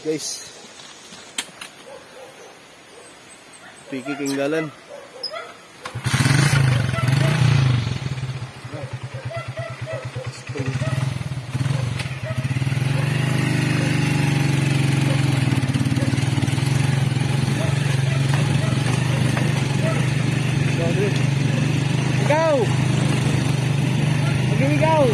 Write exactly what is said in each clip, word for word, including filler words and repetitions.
Guys, piki kinggalan. Ikaw! Maging ikaw!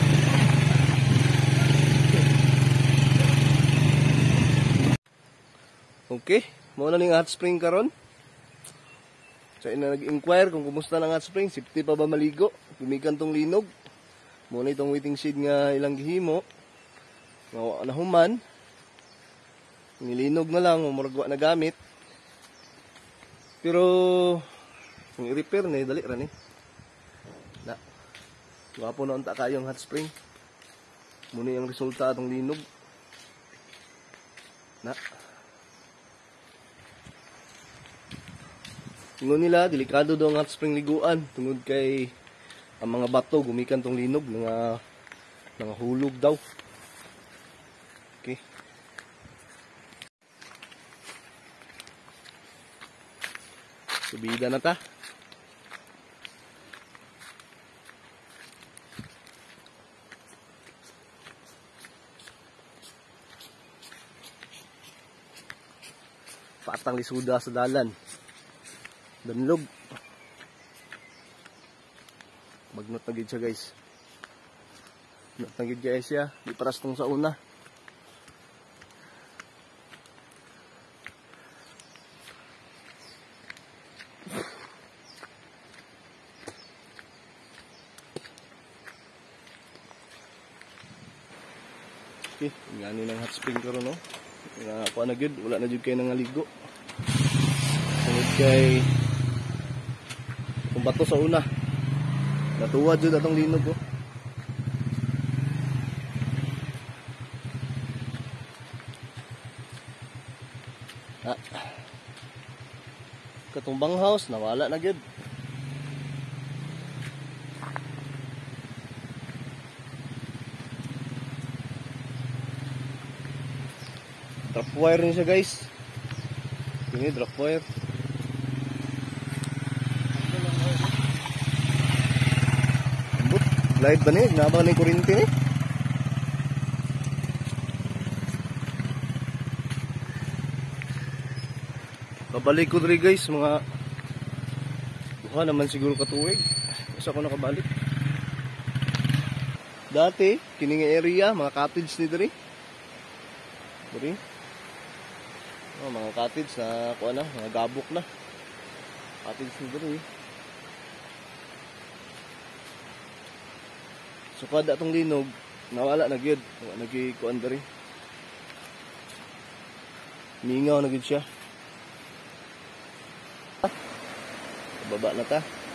Okay, muna ning hot spring karon. So ina nag-inquire kung kumusta ng hot spring, safety pa ba maligo, tumikan tong linog. Muna itong waiting shed nga ilang gihimo. Nga na human. Nilinog na lang, murag na gamit. Pero kung i-repair ni dali ra ni. Na. Wapo na unta kayong hot spring. Muna yung resulta atong linog. Na. Ingon nila, delikado daw ang hot spring liguan tungod kay ang mga bato gumikan tong linog nga nga hulog daw. Okay. Subida na ta. Patang lisuda sa dalan. Danlog. Magnot na gid siya guys. Not na gid guys siya. Di paras tong sa una. Okay, ngani ng hot spring karon no. Nga ako na gid, wala na jud kay nangaligo. Sunod kay kung bato sa una. Natuwa jud atong linog ko. Ah. Katumbang house nawala na gid. Drop wire rin siya guys. Ini drop wire. Ambot, live ba ni? Nabang ni kurinti ni? Babalik ko diri guys, mga duha naman siguro katuig. Isa ko nakabalik. Dati, kining area, mga cottage ni diri. Diri. Oh, mga cottage na kuha na, mga gabok na. Cottage ni diri. So kada atong linog, nawala na gyud. Wala nagi kuan diri. Mingaw na gyud siya. Baba na ta.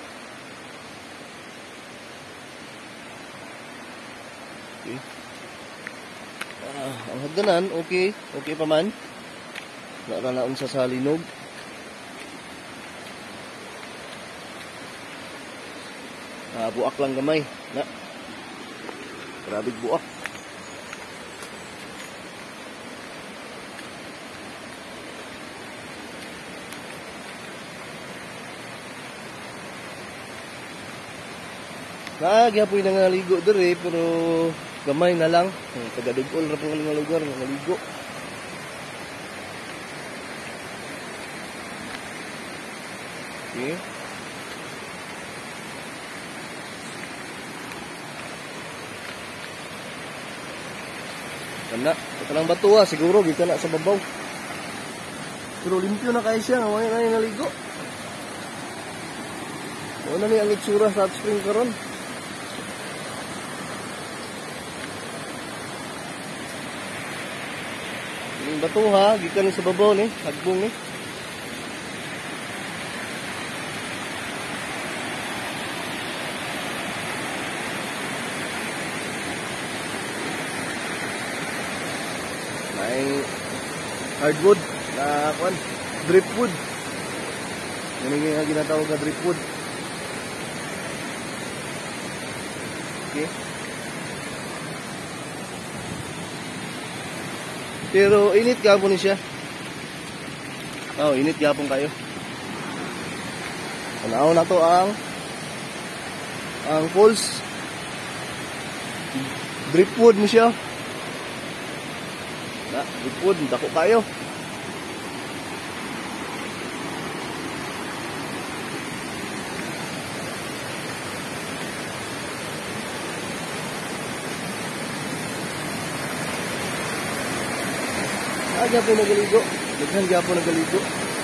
Okay. Ah, ang hagdanan, okay. Okay pa man. Wala na unsa sa linog. Ah, buak lang gamay. Na. Grabe buak. Nagyapoy na nga ligo dere pero gamay na lang. Taga-dugol ra po nga lugar nga ligo. Okay. Kana, ito lang bato ah, siguro gito na sa babaw. Pero limpyo na kayo siya, ngayon na yung naligo. Ano na ang itsura sa hot spring karon? Yung bato ha, gikan sa babaw ni, hagbong ni. May hardwood na kuan, driftwood. Yan ang ginatawag na driftwood. Okay. Pero init gapon ni siya. Oh, init gapon kayo. Tanaw na to ang ang falls. Driftwood ni siya. Na, driftwood, dako kayo. Aga po nagaligo. Daghan gyapon nagaligo.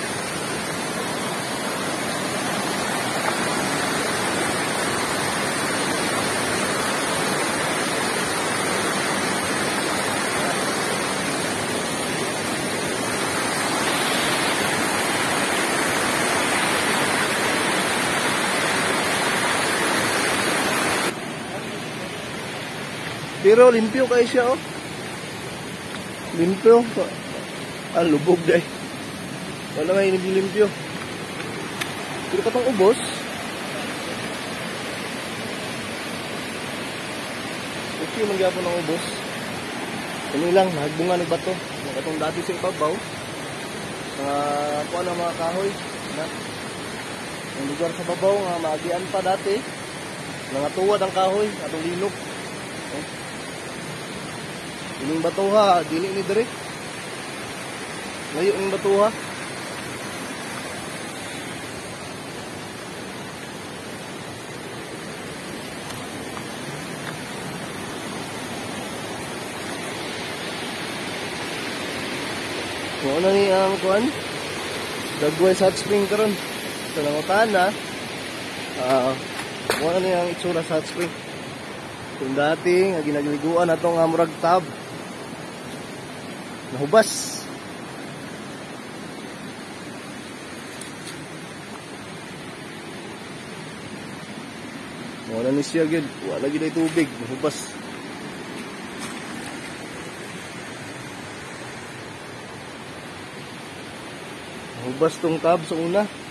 Pero limpyo kayo siya, oh. Limpyo. Ah, lubog day. Wala nga yung limpyo. Pero katong ubos. Okay, magyapon ng ubos. Ano lang, nagbunga ng bato. Katong dati sa ibabaw. Mga kuha ng mga kahoy. Na, ang lugar sa babaw, nga maagian pa dati. Nangatuwad ang kahoy, atong linog. Oh. Ining batuha, dili ni dire. Layo ning batuha. Mo na ni ang kuan. Dagway sa hot spring karon. Sa nangutan na. Ah, mo na ni ang itsura sa hot spring. Kung dati nga ginagiliguan atong nga murag tab. Nahubas. Wala ni siya gid, wala gid ay tubig, nahubas. Nahubas tong tab sa una.